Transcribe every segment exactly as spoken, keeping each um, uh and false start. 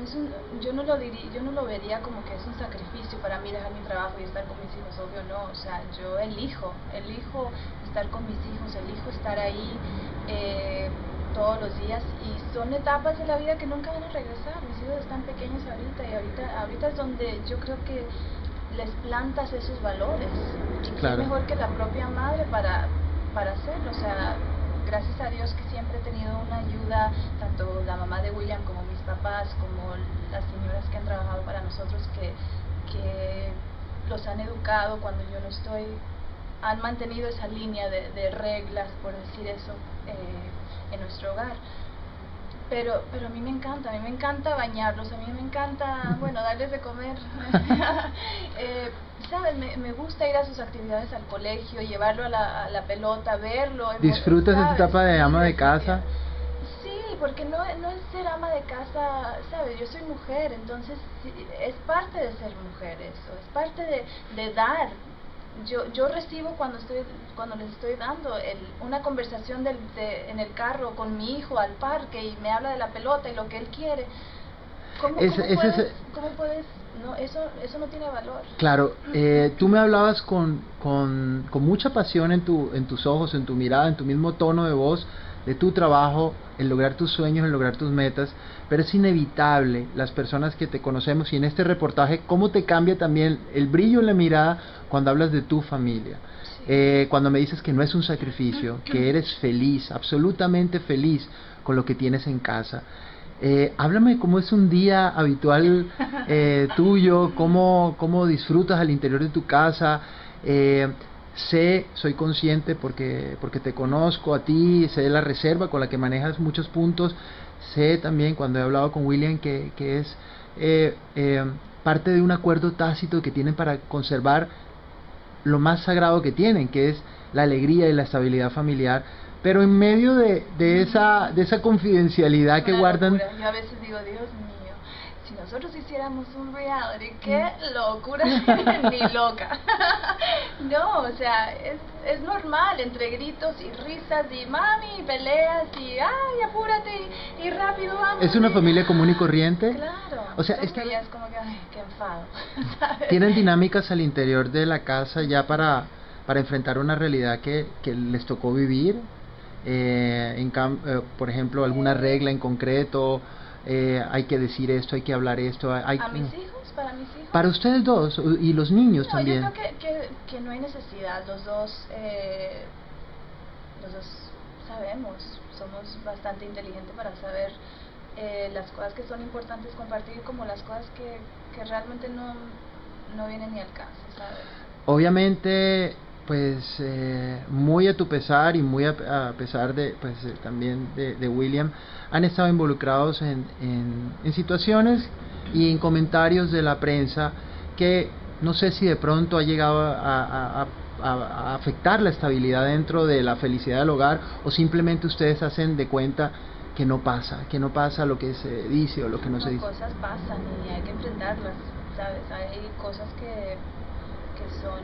es un, yo no lo diría, yo no lo vería como que es un sacrificio para mí dejar mi trabajo y estar con mis hijos, obvio no, o sea, yo elijo, elijo estar con mis hijos, elijo estar ahí eh, todos los días, y son etapas de la vida que nunca van a regresar. Mis hijos están pequeños ahorita, y ahorita, ahorita es donde yo creo que les plantas esos valores, y claro. qué mejor que la propia madre para, para hacerlo. O sea, gracias a Dios que siempre he tenido una ayuda, tanto la mamá de William como mis papás, como las señoras que han trabajado para nosotros, que, que los han educado cuando yo no estoy, han mantenido esa línea de, de reglas, por decir eso, eh, en nuestro hogar. Pero, pero a mí me encanta, a mí me encanta bañarlos, a mí me encanta, bueno, darles de comer. eh, ¿Sabes? Me, me gusta ir a sus actividades al colegio, llevarlo a la, a la pelota, verlo. ¿Disfrutas esa etapa de ama de casa? Sí, porque no, no es ser ama de casa, ¿sabes? Yo soy mujer, entonces es parte de ser mujer eso, es parte de, de dar. Yo, yo recibo cuando estoy cuando les estoy dando el, una conversación del, de, en el carro con mi hijo al parque, y me habla de la pelota y lo que él quiere. ¿Cómo, es, cómo, es, puedes, es, ¿cómo puedes? No, eso, eso no tiene valor. Claro, eh, tú me hablabas con, con, con mucha pasión en, tu, en tus ojos, en tu mirada, en tu mismo tono de voz, de tu trabajo, en lograr tus sueños, en lograr tus metas, pero es inevitable, las personas que te conocemos, y en este reportaje, cómo te cambia también el brillo en la mirada cuando hablas de tu familia. Sí. Eh, cuando me dices que no es un sacrificio, que eres feliz, absolutamente feliz con lo que tienes en casa. Eh, háblame cómo es un día habitual eh, tuyo, cómo, cómo disfrutas al interior de tu casa. Eh, sé, soy consciente porque, porque te conozco a ti, sé de la reserva con la que manejas muchos puntos. Sé también, cuando he hablado con William, que, que es eh, eh, parte de un acuerdo tácito que tienen para conservar lo más sagrado que tienen, que es la alegría y la estabilidad familiar. Pero en medio de, de, esa, de esa confidencialidad que guardan... Locura. Yo a veces digo, Dios mío, si nosotros hiciéramos un reality, qué locura, ni loca. No, o sea, es, es normal, entre gritos y risas y mami, peleas y ay, apúrate y, y rápido vamos. ¿Es una familia común y corriente? Claro. O sea, es es que ya es como que, ay, qué enfado, ¿sabes? ¿Tienen dinámicas al interior de la casa ya para, para enfrentar una realidad que, que les tocó vivir? Eh, en cam eh, por ejemplo, alguna regla en concreto, eh, hay que decir esto, hay que hablar esto, hay, ¿a mis hijos? ¿Para mis hijos? Para ustedes dos y los niños no, también. Yo creo que, que, que no hay necesidad, los dos, eh, los dos sabemos, somos bastante inteligentes para saber eh, las cosas que son importantes compartir, como las cosas que, que realmente no, no vienen ni al caso, ¿sabes? Obviamente, pues eh, muy a tu pesar y muy a, a pesar de pues eh, también de, de William, han estado involucrados en, en, en situaciones y en comentarios de la prensa que no sé si de pronto ha llegado a, a, a, a afectar la estabilidad dentro de la felicidad del hogar, o simplemente ustedes hacen de cuenta que no pasa, que no pasa lo que se dice o lo que no, no se dice. Cosas pasan y hay que enfrentarlas, ¿sabes? Hay cosas que, que son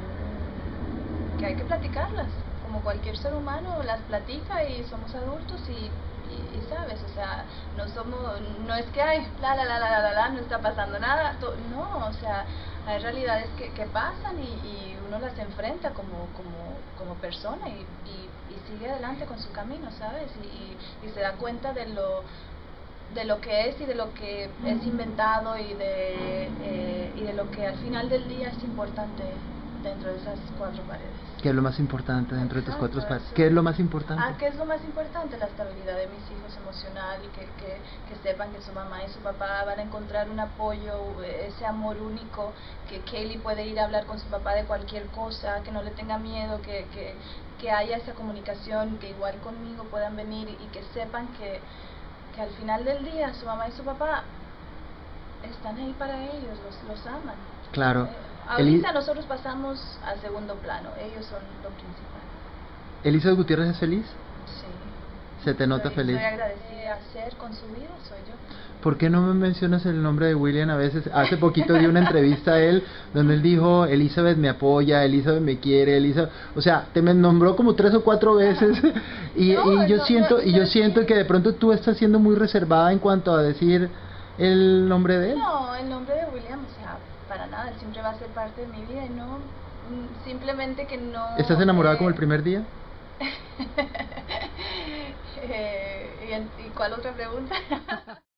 que hay que platicarlas, como cualquier ser humano las platica, y somos adultos y, y, y sabes, o sea, no somos, no es que hay la la la la la la, no está pasando nada, to, no, o sea, hay realidades que, que pasan y, y uno las enfrenta como, como, como persona y, y, y sigue adelante con su camino, ¿sabes? Y, y, y se da cuenta de lo de lo que es y de lo que es inventado y de, eh, y de lo que al final del día es importante dentro de esas cuatro paredes. ¿Qué es lo más importante dentro Exacto, de tus cuatro paredes? Eso. ¿Qué es lo más importante? Ah, ¿qué es lo más importante? La estabilidad de mis hijos emocional, y que, que, que sepan que su mamá y su papá van a encontrar un apoyo, ese amor único, que Kaylee puede ir a hablar con su papá de cualquier cosa, que no le tenga miedo, que, que, que haya esa comunicación, que igual conmigo puedan venir y que sepan que, que al final del día su mamá y su papá están ahí para ellos, los, los aman. Claro. Eh, Ahorita Eli nosotros pasamos al segundo plano, ellos son lo principal. ¿Elizabeth Gutiérrez es feliz? Sí. ¿Se te nota soy, feliz? Soy agradecida a ser con su vida, soy yo. ¿Por qué no me mencionas el nombre de William a veces? Hace poquito di una entrevista a él donde él dijo, Elizabeth me apoya, Elizabeth me quiere, Elizabeth... O sea, te me nombró como tres o cuatro veces y, no, y yo no, siento no, y yo siento que de pronto tú estás siendo muy reservada en cuanto a decir... el nombre de él? No, el nombre de William, o sea, para nada, él siempre va a ser parte de mi vida y no, mm, simplemente que no... ¿Estás enamorada eh, como el primer día? eh, ¿y, en- ¿Y cuál otra pregunta?